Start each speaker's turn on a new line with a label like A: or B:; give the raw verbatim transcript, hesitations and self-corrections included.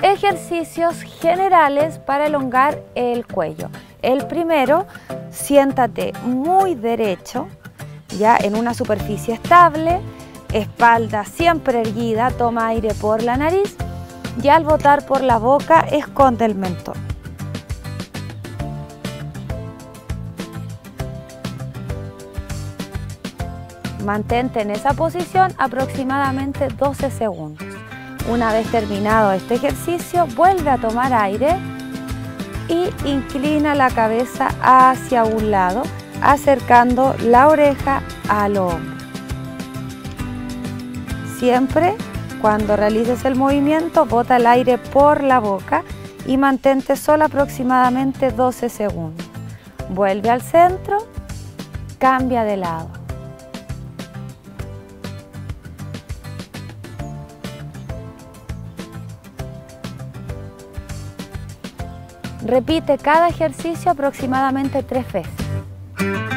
A: Ejercicios generales para elongar el cuello. El primero, siéntate muy derecho, ya en una superficie estable, espalda siempre erguida, toma aire por la nariz y al botar por la boca esconde el mentón. Mantente en esa posición aproximadamente doce segundos. Una vez terminado este ejercicio, vuelve a tomar aire y inclina la cabeza hacia un lado, acercando la oreja al hombro. Siempre, cuando realices el movimiento, bota el aire por la boca y mantente solo aproximadamente doce segundos. Vuelve al centro, cambia de lado. Repite cada ejercicio aproximadamente tres veces.